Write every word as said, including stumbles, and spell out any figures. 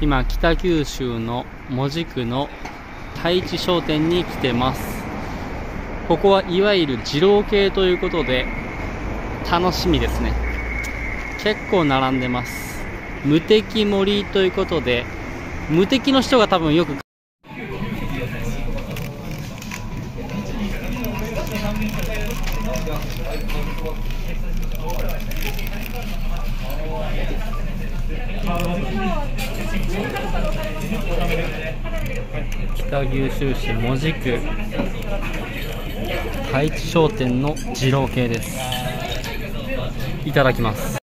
今北九州の門司区の太一商店に来てます。ここはいわゆる二郎系ということで楽しみですね。結構並んでます。無敵盛りということで、無敵の人が多分よく北九州市門司区太一商店の二郎系です。いただきます。